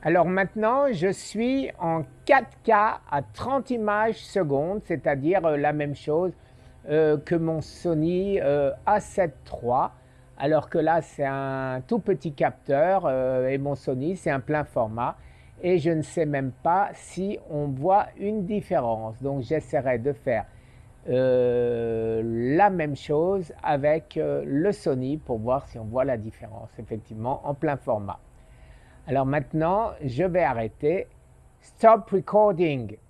Alors maintenant, je suis en 4K à 30 images secondes, c'est-à-dire la même chose que mon Sony A7 III, alors que là c'est un tout petit capteur et mon Sony c'est un plein format et je ne sais même pas si on voit une différence. Donc j'essaierai de faire la même chose avec le Sony pour voir si on voit la différence effectivement en plein format. Alors maintenant, je vais arrêter. Stop recording.